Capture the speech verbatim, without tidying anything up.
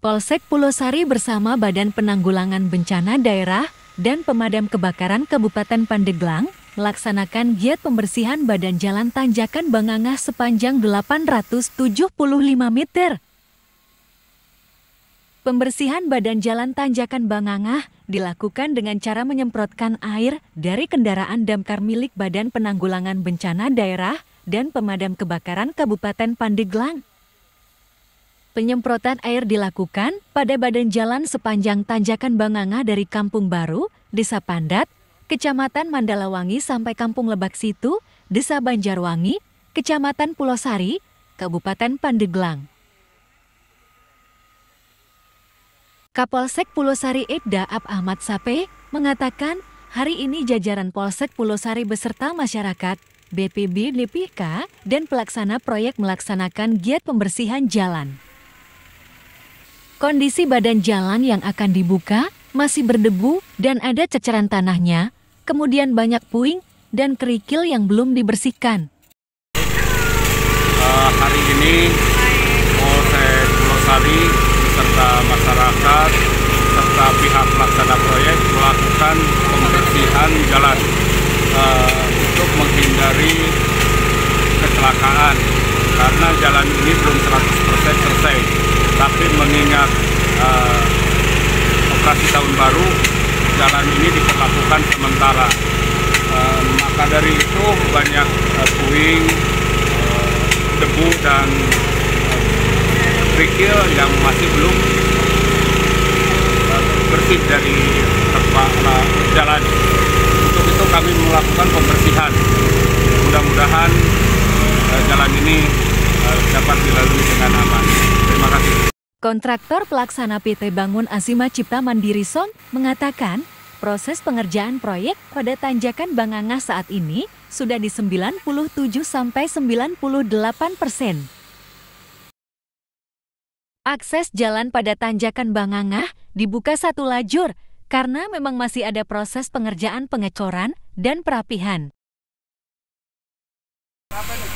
Polsek Pulosari bersama Badan Penanggulangan Bencana Daerah dan Pemadam Kebakaran Kabupaten Pandeglang melaksanakan giat pembersihan badan jalan tanjakan Bangangah sepanjang delapan ratus tujuh puluh lima meter. Pembersihan badan jalan tanjakan Bangangah dilakukan dengan cara menyemprotkan air dari kendaraan damkar milik Badan Penanggulangan Bencana Daerah dan Pemadam Kebakaran Kabupaten Pandeglang. Penyemprotan air dilakukan pada badan jalan sepanjang tanjakan Bangangah dari Kampung Baru, Desa Pandat, Kecamatan Mandalawangi sampai Kampung Lebak Situ, Desa Banjarwangi, Kecamatan Pulosari, Kabupaten Pandeglang. Kapolsek Pulosari Ibda Ab Ahmad Sape mengatakan hari ini jajaran Polsek Pulosari beserta masyarakat, B P B D P K, dan pelaksana proyek melaksanakan giat pembersihan jalan. Kondisi badan jalan yang akan dibuka masih berdebu dan ada ceceran tanahnya, kemudian banyak puing dan kerikil yang belum dibersihkan. Uh, hari ini Polsek Pulosari beserta masyarakat serta pihak pelaksana proyek melakukan pembersihan jalan uh, untuk menghindari kecelakaan karena jalan ini belum seratus persen selesai. Tapi mengingat uh, operasi tahun baru, jalan ini diperlakukan sementara. Uh, maka dari itu banyak uh, puing, uh, debu dan uh, kerikil yang masih belum uh, bersih dari tempat uh, jalan. Untuk itu kami melakukan pembersihan. Mudah-mudahan uh, jalan ini uh, dapat dilalui dengan aman. Terima kasih. Kontraktor pelaksana P T Bangun Asima Cipta Mandiri Son mengatakan proses pengerjaan proyek pada tanjakan Bangangah saat ini sudah di sembilan puluh tujuh sampai sembilan puluh delapan persen. Akses jalan pada tanjakan Bangangah dibuka satu lajur karena memang masih ada proses pengerjaan pengecoran dan perapihan.